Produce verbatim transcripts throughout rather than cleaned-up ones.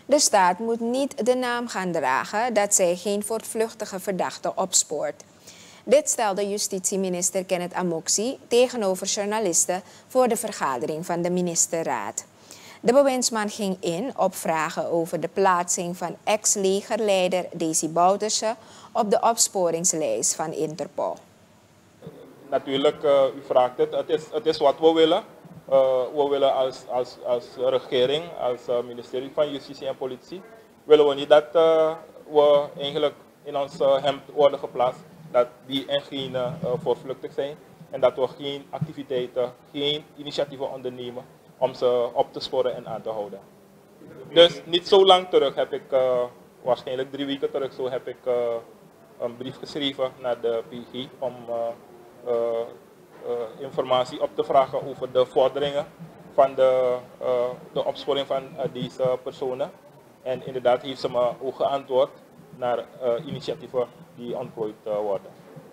De staat moet niet de naam gaan dragen dat zij geen voortvluchtige verdachte opspoort. Dit stelde justitieminister Kenneth Amoksi tegenover journalisten voor de vergadering van de ministerraad. De bewindsman ging in op vragen over de plaatsing van ex-legerleider Desi Bouterse op de opsporingslijst van Interpol. Natuurlijk, uh, u vraagt het, het is, het is wat we willen. Uh, we willen als, als, als regering, als uh, ministerie van Justitie en Politie, willen we niet dat uh, we eigenlijk in ons uh, hemd worden geplaatst, dat die en geen uh, voortvluchtig zijn en dat we geen activiteiten, geen initiatieven ondernemen om ze op te sporen en aan te houden. Dus niet zo lang terug heb ik, uh, waarschijnlijk drie weken terug, zo heb ik uh, een brief geschreven naar de P G om uh, uh, uh, informatie op te vragen over de vorderingen van de, uh, de opsporing van uh, deze personen. En inderdaad heeft ze me ook geantwoord naar uh, initiatieven die ontplooid uh, worden.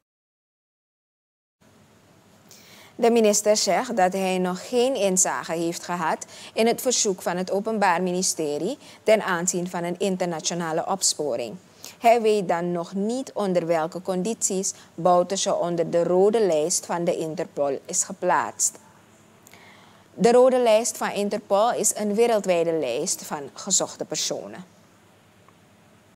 De minister zegt dat hij nog geen inzage heeft gehad in het verzoek van het Openbaar Ministerie ten aanzien van een internationale opsporing. Hij weet dan nog niet onder welke condities Bouterse onder de rode lijst van de Interpol is geplaatst. De rode lijst van Interpol is een wereldwijde lijst van gezochte personen.